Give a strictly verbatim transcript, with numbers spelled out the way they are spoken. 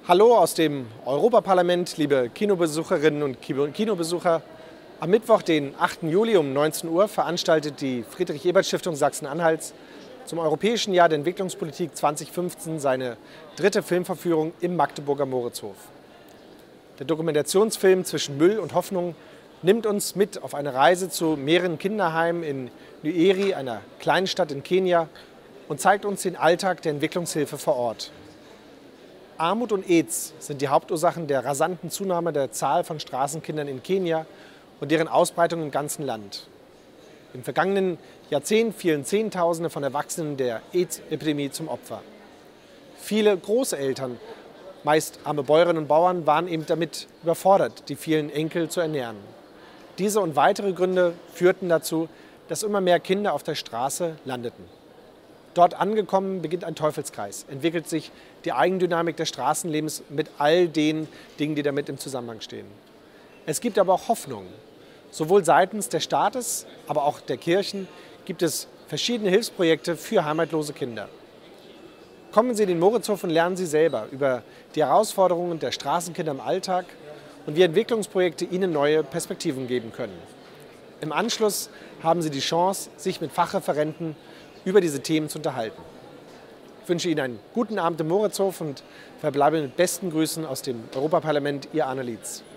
Hallo aus dem Europaparlament, liebe Kinobesucherinnen und Kinobesucher. Am Mittwoch, den achten Juli um neunzehn Uhr, veranstaltet die Friedrich-Ebert-Stiftung Sachsen-Anhalts zum Europäischen Jahr der Entwicklungspolitik zweitausendfünfzehn seine dritte Filmvorführung im Magdeburger Moritzhof. Der Dokumentationsfilm Zwischen Müll und Hoffnung nimmt uns mit auf eine Reise zu mehreren Kinderheimen in Nyeri, einer kleinen Stadt in Kenia, und zeigt uns den Alltag der Entwicklungshilfe vor Ort. Armut und AIDS sind die Hauptursachen der rasanten Zunahme der Zahl von Straßenkindern in Kenia und deren Ausbreitung im ganzen Land. Im vergangenen Jahrzehnt fielen Zehntausende von Erwachsenen der AIDS-Epidemie zum Opfer. Viele Großeltern, meist arme Bäuerinnen und Bauern, waren eben damit überfordert, die vielen Enkel zu ernähren. Diese und weitere Gründe führten dazu, dass immer mehr Kinder auf der Straße landeten. Dort angekommen beginnt ein Teufelskreis, entwickelt sich die Eigendynamik des Straßenlebens mit all den Dingen, die damit im Zusammenhang stehen. Es gibt aber auch Hoffnung. Sowohl seitens des Staates, aber auch der Kirchen gibt es verschiedene Hilfsprojekte für heimatlose Kinder. Kommen Sie in den Moritzhof und lernen Sie selber über die Herausforderungen der Straßenkinder im Alltag und wie Entwicklungsprojekte ihnen neue Perspektiven geben können. Im Anschluss haben Sie die Chance, sich mit Fachreferenten über diese Themen zu unterhalten. Ich wünsche Ihnen einen guten Abend im Moritzhof und verbleibe mit besten Grüßen aus dem Europaparlament, Ihr Arne Lietz.